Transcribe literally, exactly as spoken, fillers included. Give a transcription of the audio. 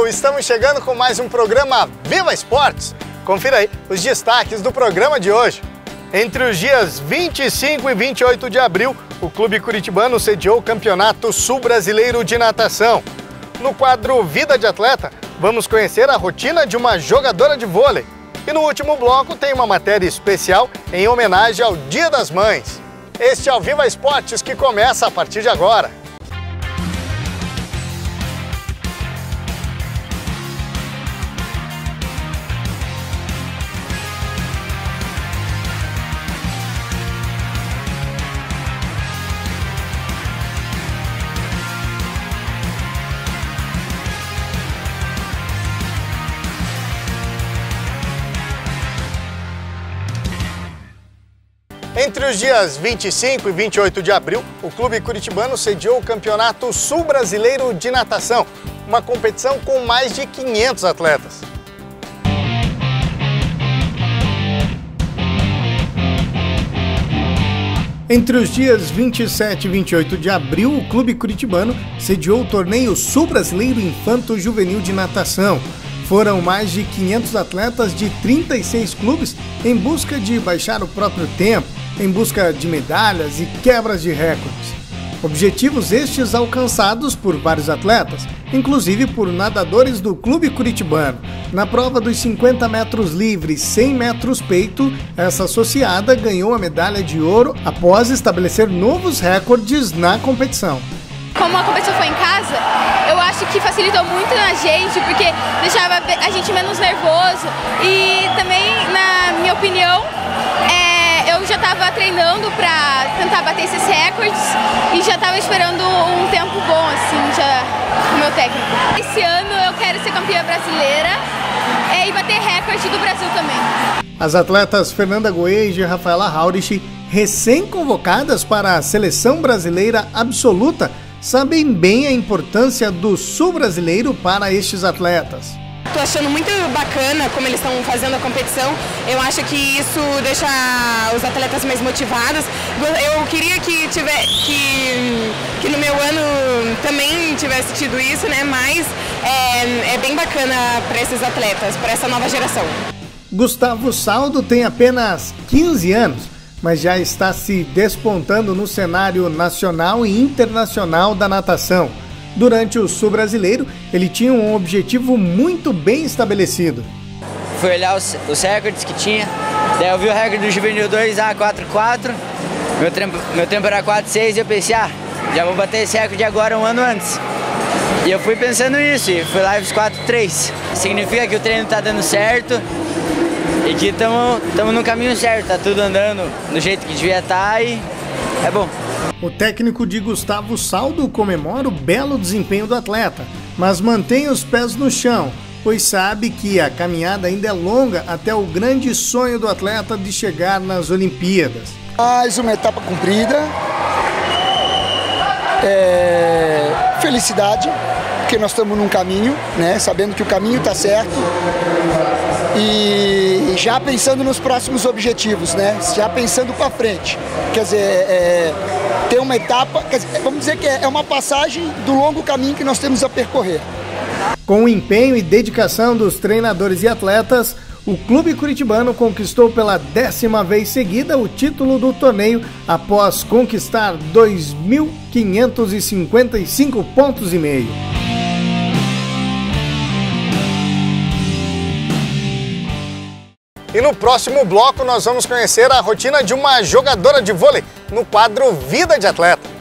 Estamos chegando com mais um programa Viva Esportes. Confira aí os destaques do programa de hoje. Entre os dias vinte e cinco e vinte e oito de abril, o Clube Curitibano sediou o Campeonato Sul Brasileiro de Natação. No quadro Vida de Atleta, vamos conhecer a rotina de uma jogadora de vôlei. E no último bloco tem uma matéria especial em homenagem ao Dia das Mães. Este é o Viva Esportes que começa a partir de agora. Entre os dias vinte e cinco e vinte e oito de abril, o Clube Curitibano sediou o Campeonato Sul Brasileiro de Natação, uma competição com mais de quinhentos atletas. Entre os dias vinte e sete e vinte e oito de abril, o Clube Curitibano sediou o Torneio Sul Brasileiro Infanto-Juvenil de Natação. Foram mais de quinhentos atletas de trinta e seis clubes em busca de baixar o próprio tempo, em busca de medalhas e quebras de recordes. Objetivos estes alcançados por vários atletas, inclusive por nadadores do Clube Curitibano. Na prova dos cinquenta metros livres, cem metros peito, essa associada ganhou a medalha de ouro após estabelecer novos recordes na competição. Como a competição foi em casa, eu acho que facilitou muito na gente, porque deixava a gente menos nervoso e também, na minha opinião, é, eu já estava treinando para tentar bater esses recordes e já estava esperando um tempo bom, assim, já com o meu técnico. Esse ano eu quero ser campeã brasileira é, e bater recorde do Brasil também. As atletas Fernanda Goeige e Rafaela Haurich, recém-convocadas para a Seleção Brasileira Absoluta, sabem bem a importância do Sul Brasileiro para estes atletas. Estou achando muito bacana como eles estão fazendo a competição. Eu acho que isso deixa os atletas mais motivados. Eu queria que, tiver, que, que no meu ano também tivesse tido isso, né? Mas é, é bem bacana para esses atletas, para essa nova geração. Gustavo Saldo tem apenas quinze anos, mas já está se despontando no cenário nacional e internacional da natação. Durante o Sul Brasileiro, ele tinha um objetivo muito bem estabelecido. Fui olhar os, os recordes que tinha, daí eu vi o recorde do Juvenil dois A quatro quatro, meu tempo, meu tempo era quatro seis e eu pensei, ah, já vou bater esse recorde agora um ano antes. E eu fui pensando nisso e fui lá e fiz quatro três. Significa que o treino está dando certo e que estamos no caminho certo, tá tudo andando do jeito que devia estar e é bom. O técnico de Gustavo Saldo comemora o belo desempenho do atleta, mas mantém os pés no chão, pois sabe que a caminhada ainda é longa até o grande sonho do atleta de chegar nas Olimpíadas. Mais uma etapa cumprida, é... felicidade, porque nós estamos num caminho, né? Sabendo que o caminho está certo. E já pensando nos próximos objetivos, né? Já pensando para frente. Quer dizer, é, ter uma etapa, quer dizer, vamos dizer que é uma passagem do longo caminho que nós temos a percorrer. Com o empenho e dedicação dos treinadores e atletas, o Clube Curitibano conquistou pela décima vez seguida o título do torneio após conquistar dois mil quinhentos e cinquenta e cinco pontos e meio. E no próximo bloco nós vamos conhecer a rotina de uma jogadora de vôlei no quadro Vida de Atleta.